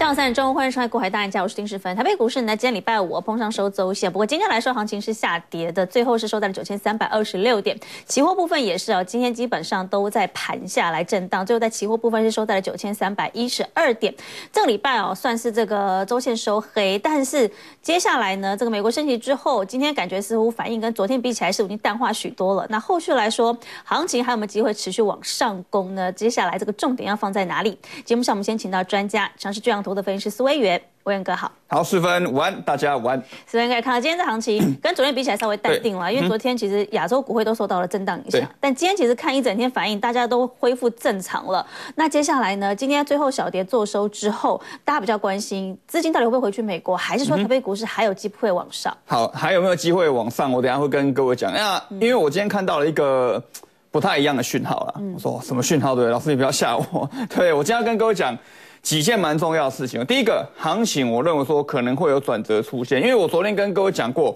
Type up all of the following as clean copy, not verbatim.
3中，欢迎收看《国海大赢家》，我是丁世芬。台北股市呢，今天礼拜五碰上收周线，不过今天来说行情是下跌的，最后是收在了9326点。期货部分也是今天基本上都在盘下来震荡，最后在期货部分是收在了9312点。这个礼拜算是这个周线收黑，但是接下来呢，这个美国升息之后，今天感觉似乎反应跟昨天比起来是已经淡化许多了。那后续来说，行情还有没有机会持续往上攻呢？接下来这个重点要放在哪里？节目上我们先请到专家，像是巨阳投的分析师苏威元，威元哥好。 好，世芬午安，大家午安。 苏威元哥看到今天这行情跟昨天比起来稍微淡定了，因为昨天其实亚洲股会都受到了震荡影响，但今天其实看一整天反应，大家都恢复正常了。那接下来呢，今天最后小跌做收之后，大家比较关心资金到底会不会回去美国，还是说台北股市还有机会往上？ 好，还有没有机会往上？我等一下会跟各位讲。那因为我今天看到了一个不太一样的讯号啦。我说什么讯号？对，老师你不要吓我。对，我今天要跟各位讲几件蛮重要的事情。第一个，行情我认为说可能会有转折出现，因为我昨天跟各位讲过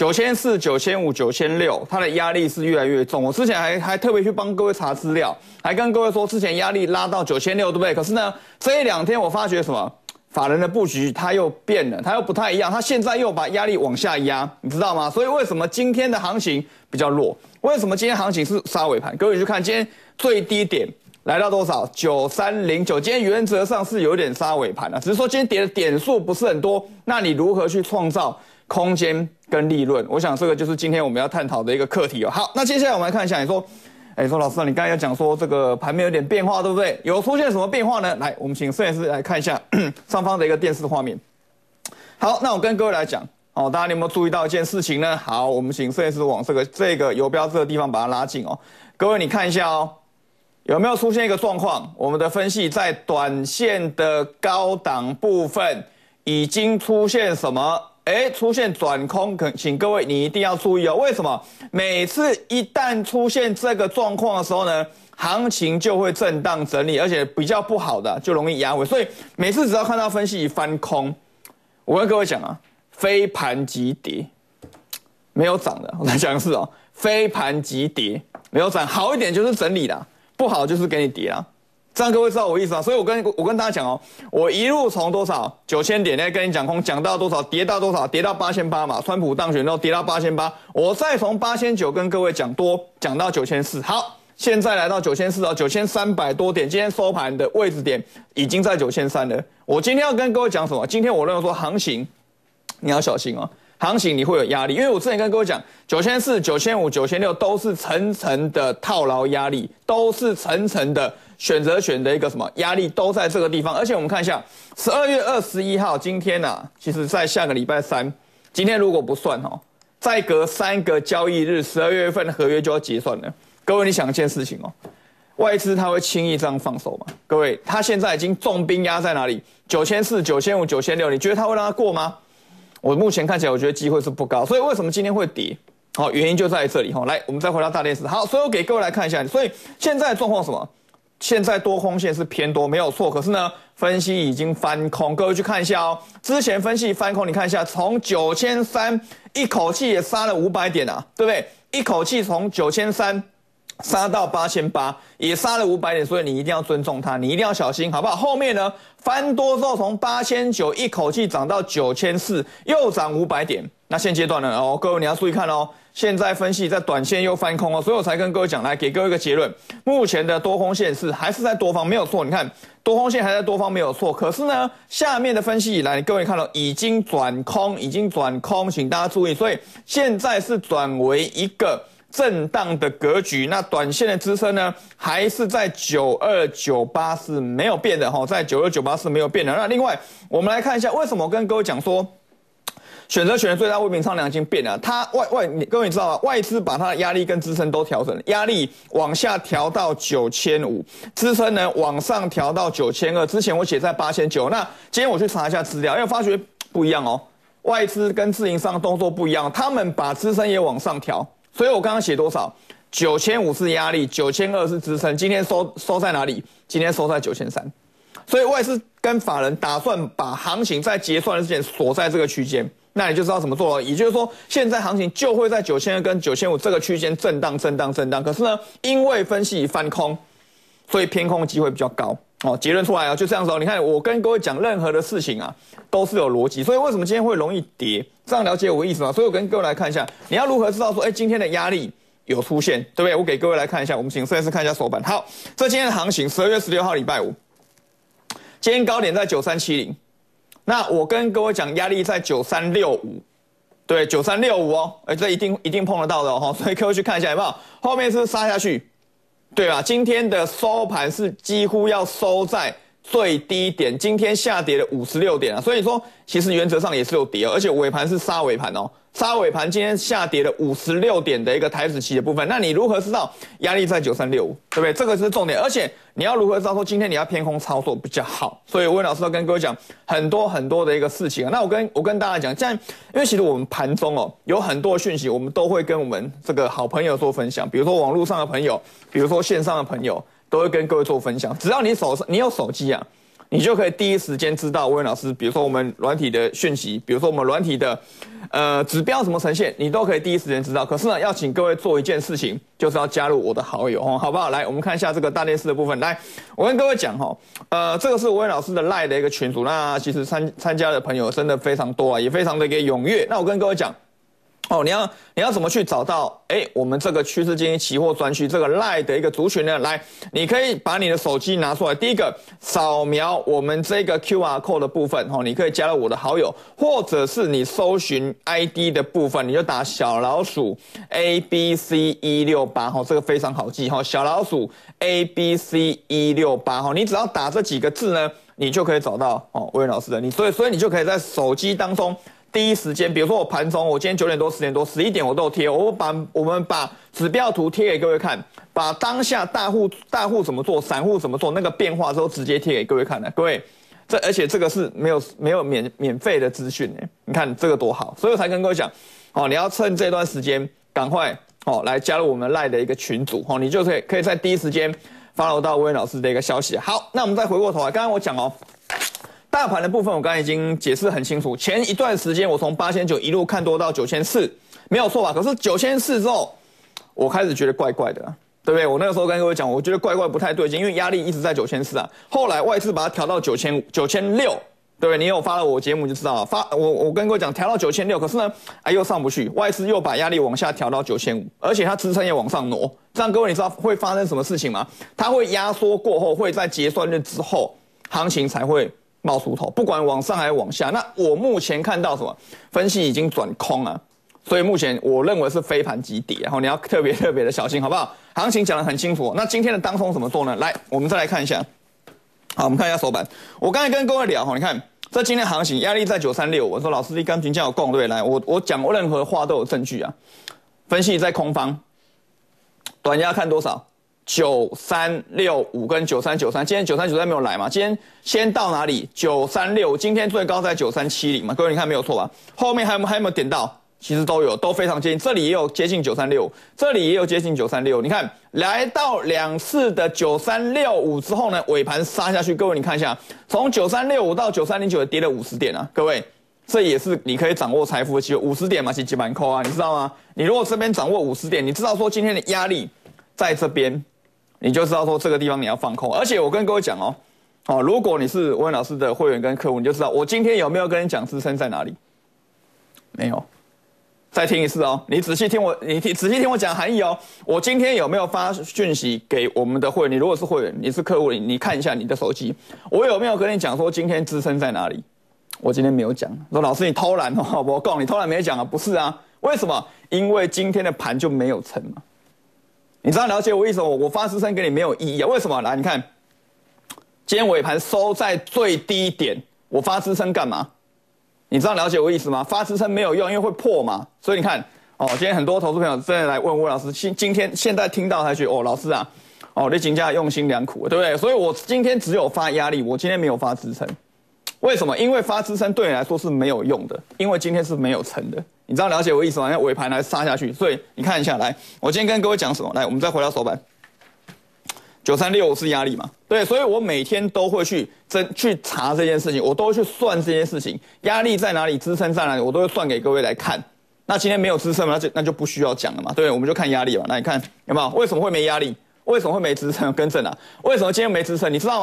，9400、9500、9600，它的压力是越来越重。我之前还特别去帮各位查资料，还跟各位说之前压力拉到9600，对不对？可是呢，这一两天我发觉什么？法人的布局它又变了，它又不太一样，它现在又把压力往下压，你知道吗？所以为什么今天的行情比较弱？为什么今天行情是杀尾盘？各位去看今天最低点来到多少？9309，今天原则上是有点杀尾盘了，只是说今天跌的点数不是很多，那你如何去创造空间跟利润？我想这个就是今天我们要探讨的一个课题哦。好，那接下来我们来看一下，你说老师，你刚才要讲说这个盘面有点变化，对不对？有出现什么变化呢？来，我们请摄影师来看一下上方的一个电视画面。好，那我跟各位来讲大家有没有注意到一件事情呢？好，我们请摄影师往这个游标这个地方把它拉近各位你看一下有没有出现一个状况？我们的分析在短线的高档部分已经出现什么？出现转空，请各位你一定要注意为什么？每次一旦出现这个状况的时候呢，行情就会震荡整理，而且比较不好的就容易压尾。所以每次只要看到分析翻空，我跟各位讲非盘即跌，没有涨的。我来讲的是非盘即跌，没有涨，好一点就是整理啦，不好就是给你跌啦。这样各位知道我意思吗？所以我跟大家讲我一路从多少9000点呢跟你讲空，讲到多少跌到多少，跌到8800嘛，川普当选之后跌到8800，我再从8900跟各位讲到9400，好，现在来到9400，9300多点，今天收盘的位置点已经在9300了。我今天要跟各位讲什么？今天我认为说行情你要小心行情你会有压力，因为我之前跟各位讲9400、9500、9600都是层层的套牢压力，都是层层的选择权的一个什么压力都在这个地方。而且我们看一下12月21号今天其实在下个礼拜三，今天如果不算再隔3个交易日，12月份的合约就要结算了。各位你想一件事情外资他会轻易这样放手吗？各位，他现在已经重兵压在哪里？9400、9500、9600，你觉得他会让他过吗？我目前看起来我觉得机会是不高，所以为什么今天会跌？原因就在这里来，我们再回到大电视。好，所以我给各位来看一下，所以现在的状况什么？现在多空线是偏多，没有错。可是呢，分析已经翻空，各位去看一下之前分析翻空，你看一下，从9300一口气也杀了500点对不对？一口气从9300杀到8800，也杀了500点，所以你一定要尊重它，你一定要小心，好不好？后面呢，翻多之后从8900一口气涨到9400，又涨500点。那现阶段呢，各位你要注意看现在分析在短线又翻空所以我才跟各位讲，来给各位一个结论，目前的多空线还是在多方，没有错。你看多空线还在多方没有错，可是呢，下面的分析以来，各位看到已经转空，请大家注意，所以现在是转为一个震荡的格局，那短线的支撑呢，还是在9298是没有变的在9298是没有变的。那另外，我们来看一下，为什么我跟各位讲说，选择权的最大未平仓量已经变了，它各位你知道吗？外资把它的压力跟支撑都调整了，压力往下调到9500，支撑呢往上调到9200。之前我写在8900，那今天我去查一下资料，因为发觉不一样外资跟自营商的动作不一样，他们把支撑也往上调。所以我刚刚写多少？9500是压力，9200是支撑。今天收在哪里？今天收在9300。所以外资跟法人打算把行情在结算之前锁在这个区间，那你就知道怎么做了。也就是说，现在行情就会在9200跟9500这个区间震荡。可是呢，因为分析翻空，所以偏空机会比较高。 哦，结论出来啊，就这样子哦。你看，我跟各位讲任何的事情啊，都是有逻辑。所以为什么今天会容易跌？这样了解我的意思吗？所以我跟各位来看一下，你要如何知道说，今天的压力有出现，对不对？我给各位来看一下，我们请摄影师看一下手板。好，这今天的行情，12月16号礼拜五，今天高点在9370，那我跟各位讲，压力在9365，对，9365哦，这一定碰得到的哦，所以各位去看一下有没有，后面是不是杀下去？对吧？今天的收盘是几乎要收在最低点，今天下跌了56点啊，所以说其实原则上也是有跌，而且尾盘是杀尾盘哦，杀尾盘今天下跌了56点的一个台指期的部分，那你如何知道压力在9365，对不对？这个是重点，而且你要如何知道说今天你要偏空操作比较好？所以温老师要跟各位讲很多的一个事情啊。那我跟大家讲，这样因为其实我们盘中哦有很多讯息，我们都会跟我们这个好朋友做分享，比如说网络上的朋友，比如说线上的朋友，都会跟各位做分享。只要你有手机啊，你就可以第一时间知道温老师，比如说我们软体的讯息，比如说我们软体的指标怎么呈现，你都可以第一时间知道。可是呢，要请各位做一件事情，就是要加入我的好友哦，好不好？来，我们看一下这个大电视的部分。来，我跟各位讲这个是温老师的 LINE 的一个群组，那其实参加的朋友真的非常多啊，也非常的一个踊跃。那我跟各位讲。你要怎么去找到我们这个趋势建议期货专区这个 LINE 的一个族群呢？来，你可以把你的手机拿出来，第一个扫描我们这个 QR code 的部分，你可以加入我的好友，或者是你搜寻 ID 的部分，你就打小老鼠 ABC168，这个非常好记，小老鼠 ABC168，你只要打这几个字呢，你就可以找到魏老师的所以你就可以在手机当中。第一时间，比如说我盘中，我今天9点多、10点多、11点我都有贴，我们把指标图贴给各位看，把当下大户怎么做，散户怎么做，那个变化都直接贴给各位看的。各位，而且这个是没有免费的资讯你看这个多好，所以我才跟各位讲，你要趁这段时间赶快来加入我们 LINE 的一个群组你就可以在第一时间 follow 到威老师的一个消息。好，那我们再回过头来，刚刚我讲大盘的部分我刚才已经解释很清楚，前一段时间我从8900一路看多到9400，没有错吧？可是9004之后，我开始觉得怪怪的对不对？我那个时候跟各位讲，我觉得怪不太对劲，因为压力一直在9400啊。后来外资把它调到9600，对不对？你有发了我节目就知道了。我跟各位讲，调到9600，可是呢，又上不去，外资又把压力往下调到9500，而且它支撑也往上挪。这样各位你知道会发生什么事情吗？它会压缩过后，会在结算日之后，行情才会冒出头，不管往上还是往下。那我目前看到什么分析已经转空了，所以目前我认为是飞盘急跌，然后你要特别的小心，好不好？行情讲得很清楚。那今天的当冲怎么做呢？来，我们再来看一下。好，我们看一下手板。我刚才跟各位聊你看这今天行情压力在9365，我说老师你刚评价有共对，来我讲任何话都有证据啊。分析在空方，短压看多少？9365跟9393，今天9393没有来嘛？今天先到哪里？936，今天最高在9370嘛？各位你看没有错吧？后面还有没有点到？其实都有，都非常接近。这里也有接近936，这里也有接近936。你看来到2次的9365之后呢，尾盘杀下去。各位你看一下，从9365到9309跌了50点啊！各位，这也是你可以掌握财富的机会。50点嘛，是几万块啊，你知道吗？你如果这边掌握50点，你知道说今天的压力在这边。你就知道说这个地方你要放空，而且我跟各位讲如果你是温老师的会员跟客户，你就知道我今天有没有跟你讲支撑在哪里？没有。再听一次你仔细听我讲含义我今天有没有发讯息给我们的会员？你如果是会员，你是客户，你看一下你的手机，我有没有跟你讲说今天支撑在哪里？我今天没有讲。说老师你偷懒我告诉你偷懒没讲啊？不是啊，为什么？因为今天的盘就没有撑嘛。你知道了解我意思吗？我发支撑给你没有意义啊？为什么？来，你看，今天尾盘收在最低点，我发支撑干嘛？你知道了解我意思吗？发支撑没有用，因为会破嘛。所以你看，今天很多投资朋友真的来问魏老师，现在听到才觉得老师啊，你真的用心良苦，对不对？所以我今天只有发压力，我今天没有发支撑。为什么？因为发支撑对你来说是没有用的，因为今天是没有撑的。你知道了解我意思吗？因为尾盘来杀下去，所以你看一下来，我今天跟各位讲什么？来，我们再回到手板，9365是压力嘛？对，所以我每天都会去查这件事情，我都会去算这件事情，压力在哪里，支撑在哪里，我都会算给各位来看。那今天没有支撑嘛，那就不需要讲了嘛。对，我们就看压力嘛。来，你看有没有？为什么会没压力？为什么会没支撑？更正啊！为什么今天没支撑？你知道吗？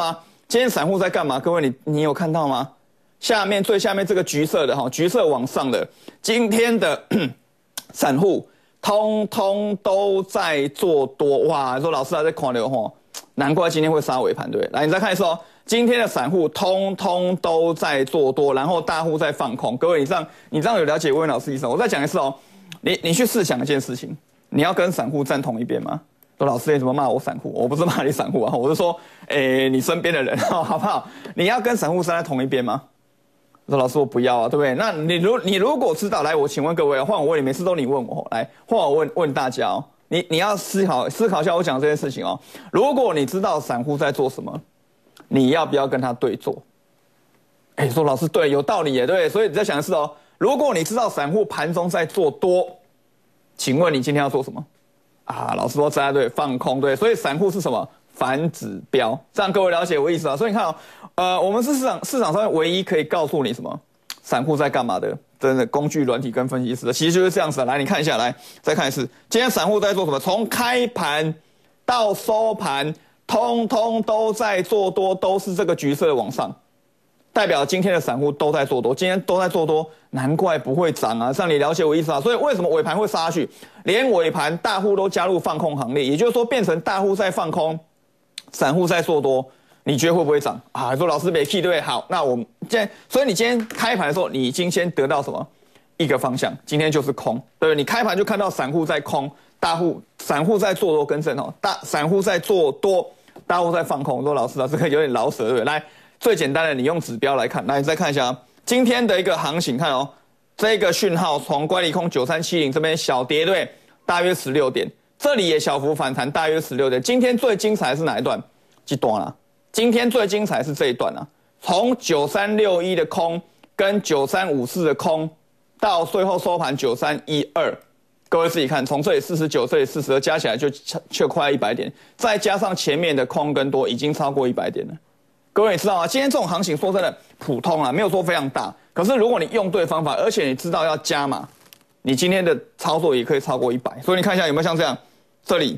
今天散户在干嘛？各位你有看到吗？最下面这个橘色的橘色往上的，今天的散户通通都在做多。哇，说老师还在狂流难怪今天会杀尾盘，对。来，你再看一次今天的散户通通都在做多，然后大户在放空。各位，你这样有了解魏老师意思？我再讲一次你去试想一件事情，你要跟散户站同一边吗？说老师你怎么骂我散户？我不是骂你散户我是说，你身边的人好不好？你要跟散户站在同一边吗？我说老师我不要啊，对不对？那你如果知道，来，我请问各位，换我问你，每次都你问我，来，换我问大家你要思考一下我讲这件事情如果你知道散户在做什么，你要不要跟他对做？说老师对，有道理耶，对。所以你在想的是如果你知道散户盘中在做多，请问你今天要做什么？老师说在对，放空，对。所以散户是什么？反指标，这样各位了解我意思所以你看我们是市场上面唯一可以告诉你什么散户在干嘛的，真的工具软体跟分析师其实就是这样子来，你看一下，来再看一次，今天散户在做什么？从开盘到收盘，通通都在做多，都是这个橘色的往上，代表今天的散户都在做多，今天都在做多，难怪不会涨啊！这样你了解我意思所以为什么尾盘会杀下去？连尾盘大户都加入放空行列，也就是说变成大户在放空，散户在做多，你觉得会不会涨说老师别气，对不对？好，那我们所以你今天开盘的时候，你已经先得到什么一个方向？今天就是空，对不对？你开盘就看到散户在空，散户在做多跟正散户在做多，大户在放空。说老师这个有点老舍，对不对？来，最简单的，你用指标来看，来你再看一下今天的一个行情，看这个讯号从乖离空9370这边小跌，对，大约16点。这里也小幅反弹，大约16点。今天最精彩是哪一段？这段啦。今天最精彩是这一段啦，从9361的空跟9354的空，到最后收盘9312。各位自己看，从这里49，这里42，加起来就快100点，再加上前面的空跟多，已经超过100点了。各位你知道吗？今天这种行情说真的普通没有说非常大，可是如果你用对方法，而且你知道要加码，你今天的操作也可以超过100。所以你看一下有没有像这样。这里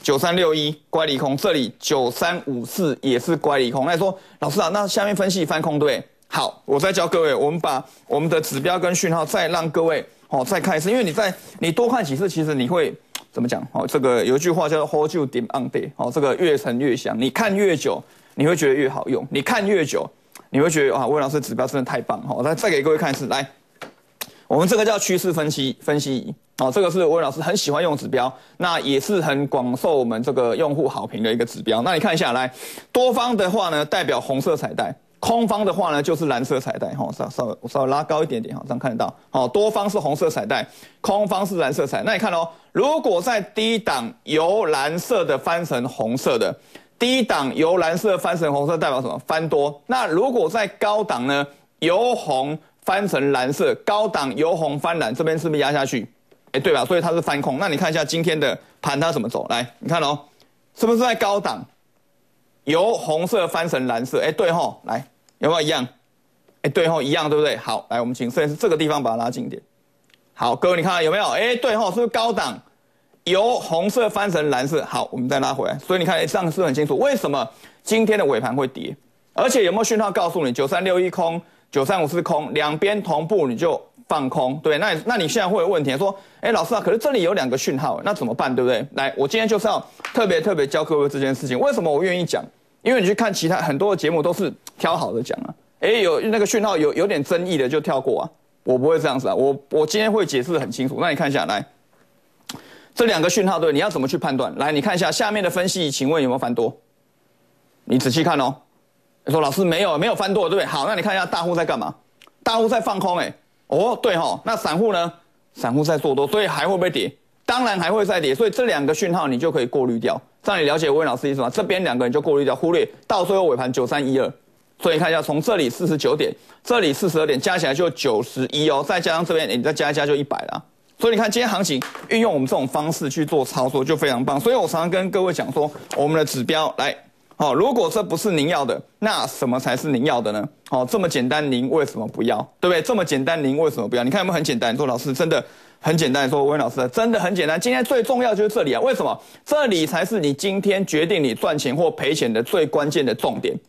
9361乖离空，这里9354也是乖离空。那你说老师那下面分析翻空对？好，我再教各位，我们把我们的指标跟讯号再让各位再看一次，因为你多看几次，其实你会怎么讲这个有一句话叫做 hold you dim on day 这个越沉越香，你看越久，你会觉得越好用，你看越久，你会觉得魏老师指标真的太棒再给各位看一次，来，我们这个叫趋势分析仪。这个是魏老师很喜欢用指标，那也是很广受我们这个用户好评的一个指标。那你看一下来，多方的话呢代表红色彩带，空方的话呢就是蓝色彩带稍微拉高一点点这样看得到多方是红色彩带，空方是蓝色彩带。那你看如果在低档由蓝色的翻成红色的，低档由蓝色翻成红色代表什么？翻多。那如果在高档呢，由红翻成蓝色，高档由红翻蓝，这边是不是压下去？对吧？所以它是翻空。那你看一下今天的盘它怎么走？来，你看是不是在高档由红色翻成蓝色？对来，有没有一样？对一样，对不对？好，来，我们请摄影师这个地方把它拉近一点。好，各位你看有没有？对是不是高档由红色翻成蓝色？好，我们再拉回来。所以你看，这样是不是很清楚？为什么今天的尾盘会跌？而且有没有讯号告诉你9361空，9354空，两边同步你就放空，对，那你现在会有问题说，老师可是这里有2个讯号，那怎么办，对不对？来，我今天就是要特别教各位这件事情。为什么我愿意讲？因为你去看其他很多的节目都是挑好的讲有那个讯号有点争议的就跳过我不会这样子我今天会解释得很清楚。那你看一下来，这2个讯号对，你要怎么去判断？来，你看一下下面的分析，请问有没有翻多？你仔细看你说老师没有翻多，对不对？好，那你看一下大户在干嘛？大户在放空对那散户呢？散户在做多，所以还会不会跌？当然还会再跌，所以这2个讯号你就可以过滤掉。这样你了解魏老师意思吗？这边2个你就过滤掉，忽略到最后尾盘9312。所以你看一下，从这里49点，这里42点，加起来就91再加上这边你再加一加就100了。所以你看今天行情运用我们这种方式去做操作就非常棒。所以我常常跟各位讲说，我们的指标来。如果这不是您要的，那什么才是您要的呢？这么简单，您为什么不要？对不对？这么简单，您为什么不要？你看有没有很简单？你说老师真的很简单，说温老师真的很简单。今天最重要就是这里为什么？这里才是你今天决定你赚钱或赔钱的最关键的重点。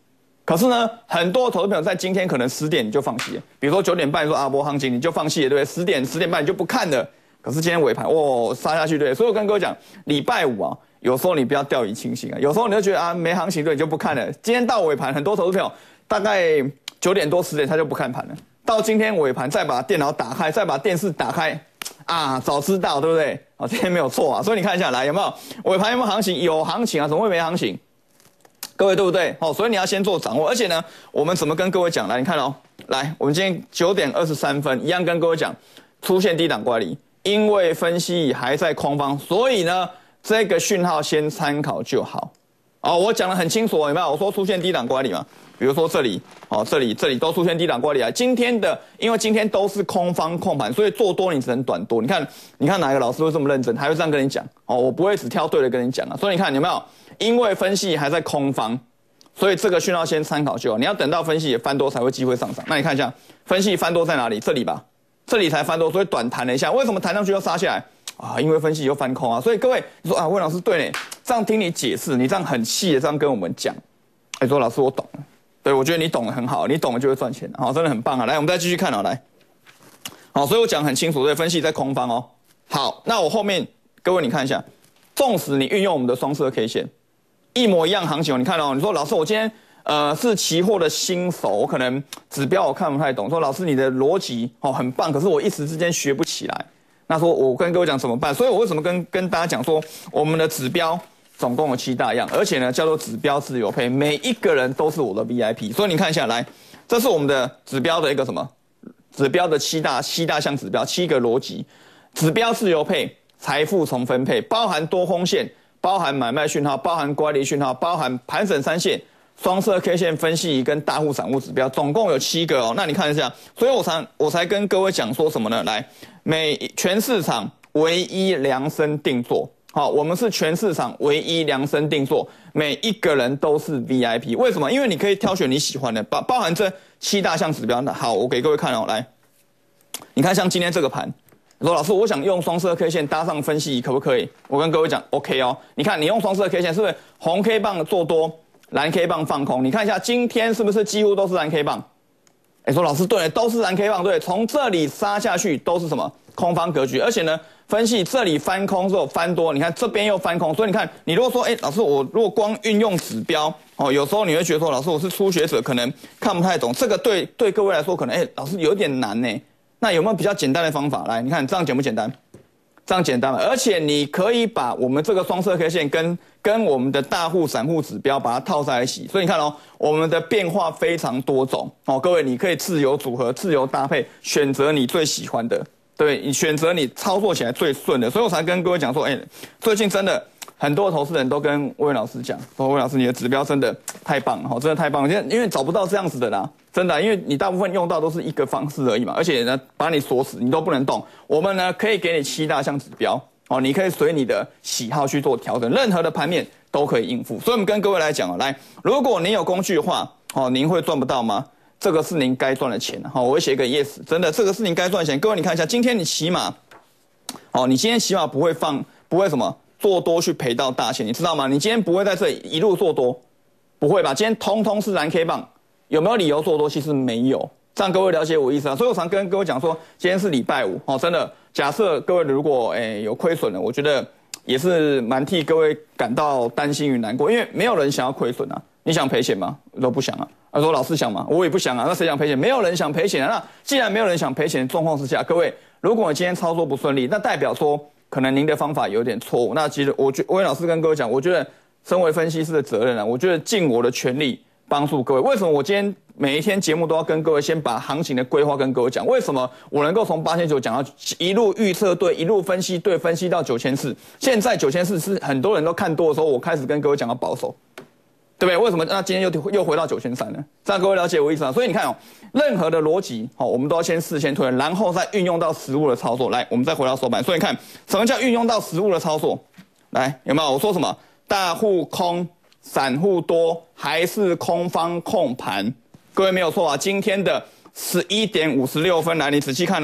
可是呢，很多投资朋友在今天可能10点你就放弃了，比如说9点半说阿波行情你就放弃了，对不对？10点半你就不看了。可是今天尾盘杀下去，对不对？所以我跟各位讲，礼拜五啊，有时候你不要掉以轻心啊，有时候你就觉得啊没行情，对，你就不看了。今天到尾盘，很多投资朋友大概9点多10点他就不看盘了，到今天尾盘再把电脑打开，再把电视打开。早知道对不对？今天没有错啊，所以你看一下来有没有尾盘有没有行情？有行情啊，怎么会没行情？各位对不对？所以你要先做掌握，而且呢，我们怎么跟各位讲？来，你看来，我们今天9点23分一样跟各位讲，出现低档乖离，因为分析还在空方，所以呢，这个讯号先参考就好。我讲得很清楚，有没有？我说出现低档乖离嘛。比如说这里，这里都出现低档乖离啊。因为今天都是空方控盘，所以做多你只能短多。你看哪个老师会这么认真，还会这样跟你讲？我不会只挑对的跟你讲啊。所以你看有没有？因为分析还在空方，所以这个讯号先参考就好。你要等到分析也翻多才会机会上涨。那你看一下，分析翻多在哪里？这里吧，这里才翻多，所以短弹了一下。为什么弹上去又杀下来？因为分析又翻空啊。所以各位，你说魏老师对呢？这样听你解释，你这样很细的这样跟我们讲，说老师我懂了。对，我觉得你懂得很好，你懂了就会赚钱，真的很棒啊！来，我们再继续看来，所以我讲很清楚，对，分析在空方哦。好，那我后面各位你看一下，纵使你运用我们的双色 K 线，一模一样行情，你看你说老师我今天是期货的新手，我可能指标我看不太懂，说老师你的逻辑很棒，可是我一时之间学不起来，那说我跟各位讲怎么办？所以我为什么跟大家讲说我们的指标？总共有7大样，而且呢叫做指标自由配，每一个人都是我的 VIP。所以你看一下来，这是我们的指标的一个什么？指标的七大项指标，7个逻辑。指标自由配，财富重分配，包含多空线，包含买卖讯号，包含乖离讯号，包含盘整3线、双色 K 线分析仪跟大户散户指标，总共有7个哦。那你看一下，所以我才跟各位讲说什么呢？来，全市场唯一量身定做。我们是全市场唯一量身定做，每一个人都是 VIP。为什么？因为你可以挑选你喜欢的，包含这7大项指标。好，我给各位看来，你看像今天这个盘，你说老师，我想用双色 K 线搭上分析仪，可不可以？我跟各位讲 ，OK 哦。你看你用双色 K 线，是不是红 K 棒做多，蓝 K 棒放空？你看一下今天是不是几乎都是蓝 K 棒？说老师对，都是蓝 K 棒，对，从这里杀下去都是什么空方格局，而且呢。分析这里翻空之后翻多，你看这边又翻空，所以你看，你如果说，老师，我如果光运用指标，有时候你会觉得说，老师我是初学者，可能看不太懂，这个对各位来说可能，老师有点难呢。那有没有比较简单的方法？来，你看这样简不简单？这样简单嘛，而且你可以把我们这个双色 K 线跟我们的大户散户指标把它套在一起，所以你看我们的变化非常多种各位你可以自由组合、自由搭配，选择你最喜欢的。对，你选择你操作起来最顺的，所以我才跟各位讲说，最近真的很多投资人都跟魏老师讲，说魏老师你的指标真的太棒了，真的太棒了，因为找不到这样子的啦，真的，因为你大部分用到都是一个方式而已嘛，而且呢把你锁死，你都不能动。我们呢可以给你7大项指标，你可以随你的喜好去做调整，任何的盘面都可以应付。所以我们跟各位来讲来，如果您有工具的话，您会赚不到吗？这个是您该赚的钱，我会写一个 yes， 真的，这个是您该赚的钱。各位你看一下，今天你起码，你今天起码不会什么做多去赔到大钱，你知道吗？你今天不会在这里一路做多，不会吧？今天通通是蓝 K 棒，有没有理由做多？其实没有，这样各位了解我意思啊。所以我常跟各位讲说，今天是礼拜五，真的，假设各位如果有亏损了，我觉得也是蛮替各位感到担心与难过，因为没有人想要亏损啊。你想赔钱吗？我都不想啊。他说老师想吗？我也不想啊。那谁想赔钱？没有人想赔钱啊。那既然没有人想赔钱的状况之下，各位，如果今天操作不顺利，那代表说可能您的方法有点错误。那其实魏老师跟各位讲，我觉得身为分析师的责任啊，我觉得尽我的全力帮助各位。为什么我今天每一天节目都要跟各位先把行情的规划跟各位讲？为什么我能够从8900讲到一路预测对，一路分析对，分析到9400？现在9400是很多人都看多的时候，我开始跟各位讲要保守。对不对？为什么？那今天又回到9300呢？这样各位了解我意思吗？所以你看任何的逻辑，我们都要先事先推论，然后再运用到实物的操作。来，我们再回到手板。所以你看，什么叫运用到实物的操作？来，有没有？我说什么？大户空，散户多，还是空方控盘？各位没有错啊。今天的11点56分，来，你仔细看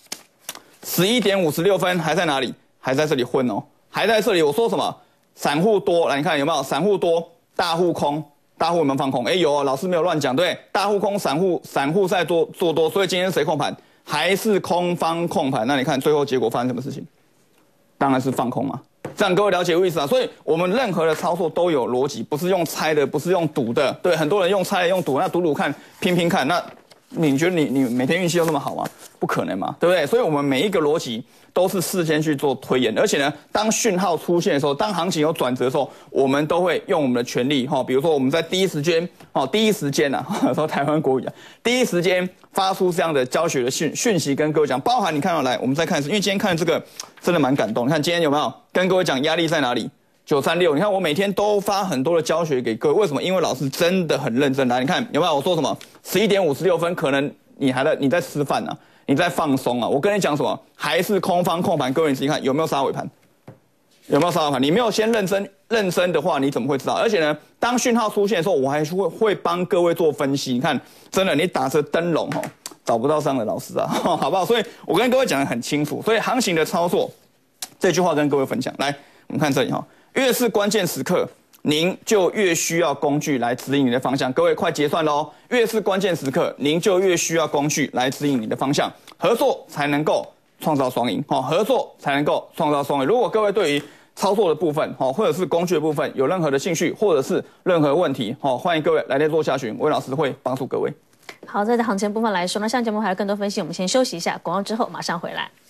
11点56分还在哪里？还在这里混还在这里。我说什么？散户多，来，你看有没有？散户多。大户空， 大户有没有放空？有，老师没有乱讲，对，大户空，散户在做多，所以今天谁控盘？还是空方控盘？那你看最后结果发生什么事情？当然是放空嘛。这样各位了解我意思啊？所以我们任何的操作都有逻辑，不是用猜的，不是用赌的。对，很多人用猜的用赌，那赌看，拼看，那你觉得你每天运气都那么好吗？不可能嘛，对不对？所以我们每一个逻辑都是事先去做推演，而且呢，当讯号出现的时候，当行情有转折的时候，我们都会用我们的权利比如说我们在第一时间说台湾国语啊，第一时间发出这样的教学的讯息跟各位讲，包含你看到来，我们再看一次，因为今天看这个真的蛮感动，你看今天有没有跟各位讲压力在哪里？936，你看我每天都发很多的教学给各位，为什么？因为老师真的很认真。来，你看有没有我说什么？11点56分，可能你在吃饭啊，你在放松啊。我跟你讲什么？还是空方控盘，各位你自己看有没有杀尾盘？有没有杀尾盘？你没有先认真的话，你怎么会知道？而且呢，当讯号出现的时候，我还会帮各位做分析。你看，真的你打着灯笼找不到上的老师啊，好不好？所以我跟各位讲得很清楚。所以行情的操作，这句话跟各位分享。来，我们看这里越是关键时刻，您就越需要工具来指引你的方向。各位快结算喽！越是关键时刻，您就越需要工具来指引你的方向。合作才能够创造双赢，合作才能够创造双赢。如果各位对于操作的部分，或者是工具的部分有任何的兴趣，或者是任何问题，欢迎各位来电做下询，魏老师会帮助各位。 好，在行情部分来说呢，像节目还有更多分析，我们先休息一下，广告之后马上回来。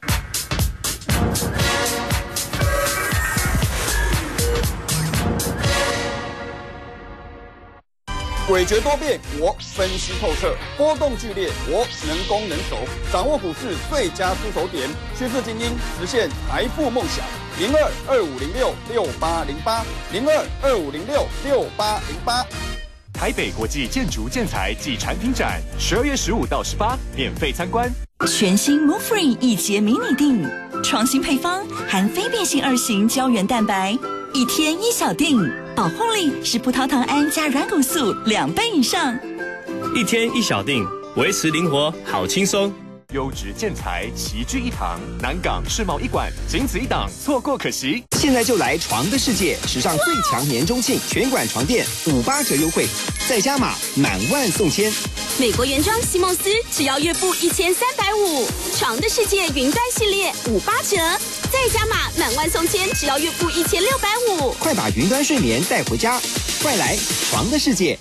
诡谲多变，我分析透彻；波动剧烈，我能攻能守。掌握股市最佳出手点，趋势精英实现财富梦想。02-2506-6808，02-2506-6808。 台北国际建筑建材暨产品展，12月15到18，免费参观。 全新 Move Free 一节迷你锭，创新配方，含非变性2型胶原蛋白，1天1小锭，保护力是葡萄糖胺加软骨素2倍以上。 1天1小锭，维持灵活，好轻松。 优质建材齐聚一堂，南港世贸一馆，仅此一档，错过可惜。 现在就来床的世界，史上最强年中庆，全馆床垫58折优惠，再加码满万送千。 美国原装席梦思只要月付1350，床的世界云端系列58折，再加码满万送千，只要月付1650。 快把云端睡眠带回家，快来床的世界。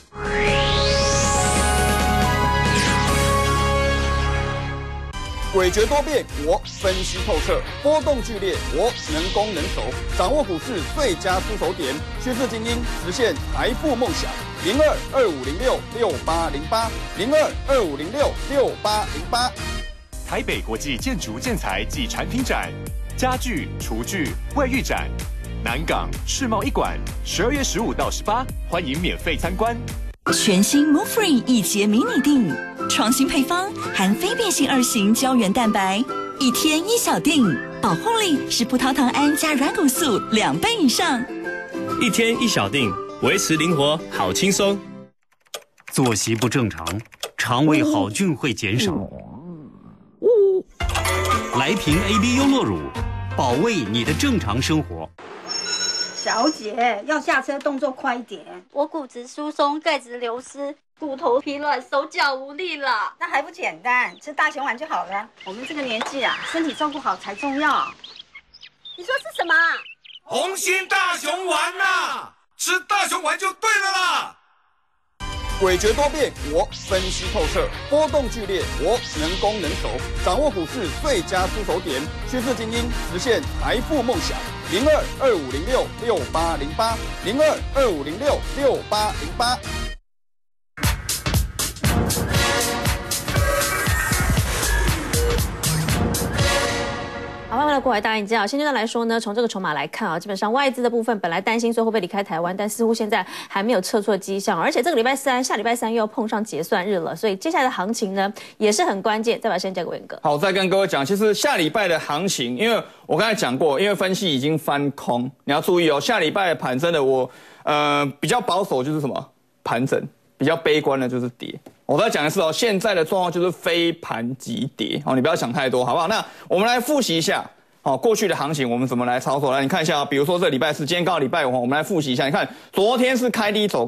诡谲多变，我分析透彻；波动剧烈，我能攻能守。掌握股市最佳出手点，趋势精英实现财富梦想。02-2506-6808，02-2506-6808。 台北国际建筑建材暨产品展，家具、厨具、卫浴展，南港世贸一馆，12月15到18，欢迎免费参观。 全新 Move Free 一节迷你锭，创新配方，含非变性2型胶原蛋白，1天1小锭，保护力是葡萄糖胺加软骨素2倍以上。 1天1小锭，维持灵活，好轻松。 作息不正常，肠胃好菌会减少。来瓶 AB 优酪乳，保卫你的正常生活。 小姐，要下车动作快一点。 我骨质疏松，钙质流失，骨头疲软，手脚无力了。 那还不简单，吃大熊丸就好了。我们这个年纪啊，身体照顾好才重要。 你说是什么？ 红心大熊丸呐，吃大熊丸就对了啦。 诡谲多变，我分析透彻；波动剧烈，我能攻能守。掌握股市最佳出手点，趋势精英实现财富梦想。02-2506-6808，02-2506-6808。 好，欢迎过来大家你知道，现阶段来说呢，从这个筹码来看基本上外资的部分本来担心说会不会离开台湾，但似乎现在还没有撤出的迹象，而且这个礼拜三、下礼拜三又要碰上结算日了，所以接下来的行情呢也是很关键。再把时间交给文哥。 好，再跟各位讲，其实下礼拜的行情，因为我刚才讲过，因为分析已经翻空，你要注意下礼拜的盘真的我比较保守就是什么盘整，比较悲观的就是跌。我在讲的是现在的状况就是非盘即跌，你不要想太多，好不好？那我们来复习一下，过去的行情我们怎么来操作？来，你看一下比如说这礼拜四，今天刚好礼拜5，我们来复习一下。你看昨天是开低走高，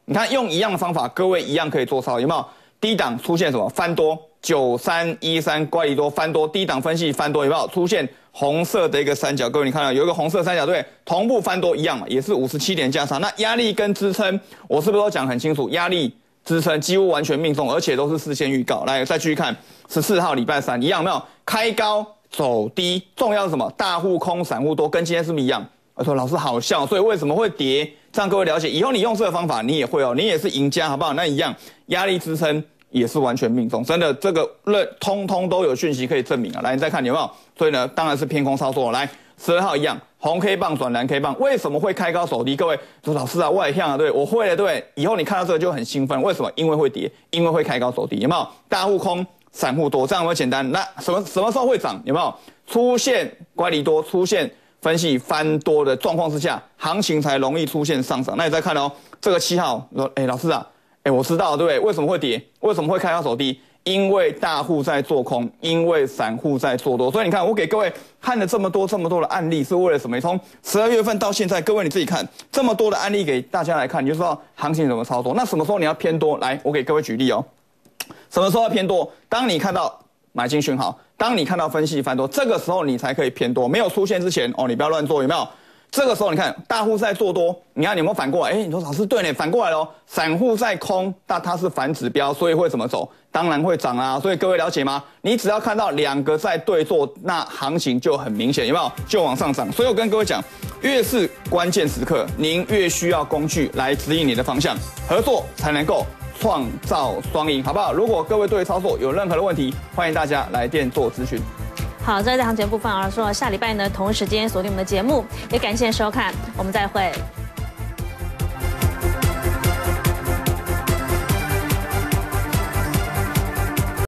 你看用一样的方法，各位一样可以做操，有没有？低档出现什么翻多9313乖离多翻多，低档分析翻多有没有出现红色的一个三角？各位你看到有一个红色三角对，同步翻多一样嘛，也是57点价差。那压力跟支撑，我是不是都讲很清楚？压力、支撑几乎完全命中，而且都是事先预告。来，再继续看14号礼拜三一样没有？开高走低，重要是什么？大户空，散户多，跟今天是不是一样？我说老师好像，所以为什么会跌？这样各位了解，以后你用这个方法，你也会哦，你也是赢家，好不好？那一样，压力支撑也是完全命中，真的这个通通都有讯息可以证明啊。来，你再看有没有？所以呢，当然是偏空操作。来，12号一样，红 K 棒转蓝 K 棒，为什么会开高走低？各位说老师啊，我也像啊，对我会了，对，以后你看到这个就很兴奋，为什么？因为会跌，因为会开高走低，有没有？大户空，散户多，这样有没有简单？那什么时候会涨？有没有？出现乖离多，出现分析翻多的状况之下，行情才容易出现上涨。那你再看哦，这个7号，说，老师啊，我知道，对不对？为什么会跌？为什么会开高走低？因为大户在做空，因为散户在做多。所以你看，我给各位看了这么多的案例，是为了什么？从12月份到现在，各位你自己看这么多的案例给大家来看，你就知道行情怎么操作。那什么时候你要偏多？来，我给各位举例哦。什么时候要偏多？当你看到买进讯号，当你看到分析翻多，这个时候你才可以偏多。没有出现之前哦，你不要乱做，有没有？这个时候你看大户在做多，你看你有没有反过来？你说老师对呢，反过来咯，散户在空，但它是反指标，所以会怎么走？当然会涨啊。所以各位了解吗？你只要看到两个在对做，那行情就很明显，有没有？就往上涨。所以我跟各位讲，越是关键时刻，您越需要工具来指引你的方向，合作才能够创造双赢，好不好？如果各位对操作有任何的问题，欢迎大家来电做咨询。 好，这是行情部分啊，说下礼拜呢同时间锁定我们的节目，也感谢收看，我们再会。